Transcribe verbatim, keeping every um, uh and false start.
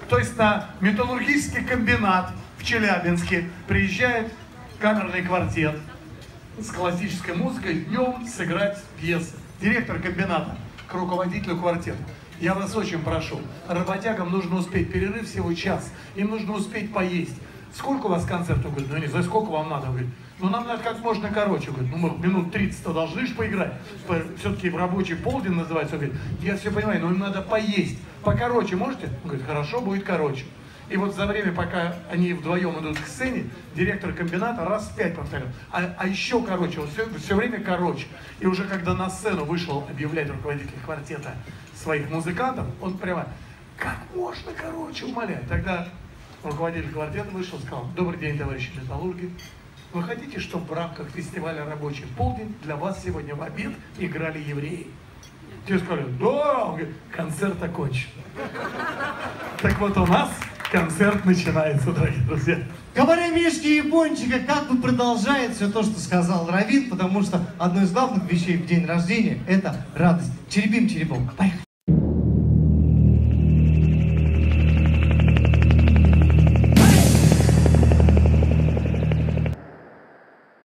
То есть на металлургический комбинат в Челябинске приезжает камерный квартет с классической музыкой днем сыграть пьесы. Директор комбината к руководителю квартета. Я вас очень прошу, работягам нужно успеть, перерыв всего час, им нужно успеть поесть. Сколько у вас концертов? Он говорит, ну не знаю, сколько вам надо? Он говорит, ну нам надо как можно короче. Он говорит, ну мы минут тридцать-то должны же поиграть. Все-таки в рабочий полдень называется. Он говорит, я все понимаю, но им надо поесть. Покороче можете? Он говорит, хорошо, будет короче. И вот за время, пока они вдвоем идут к сцене, директор комбината раз в пять повторял. А, а еще короче, он все, все время короче. И уже когда на сцену вышел объявлять руководитель квартета своих музыкантов, он прямо, как можно короче, умоляет. Тогда руководитель квартета вышел и сказал, добрый день, товарищи металлурги. Вы хотите, чтобы в рамках фестиваля «Рабочий полдень» для вас сегодня в обед играли евреи? Те сказали, да, он говорит, концерт окончен. Так вот у нас концерт начинается, дорогие друзья. Говоря Мишки и Япончика, как бы продолжает все то, что сказал Равин, потому что одно из главных вещей в день рождения – это радость. Черебим-черебом. Поехали.